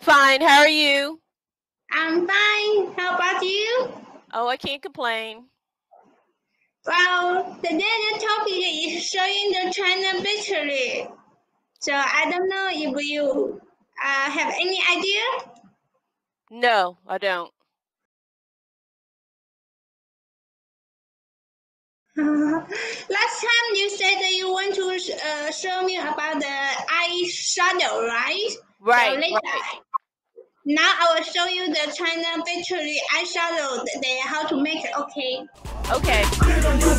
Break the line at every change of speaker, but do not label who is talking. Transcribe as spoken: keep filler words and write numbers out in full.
Fine. How are you?
I'm fine. How about you?
Oh, I can't complain.
Well, today the topic is showing the China victory. So I don't know if you uh, have any idea.
No, I don't.
Last time you said that you want to uh, show me about the eyeshadow, right? So
Right,
later,
right.
now I will show you the China victory eyeshadow, the, how to make it. Okay.
Okay.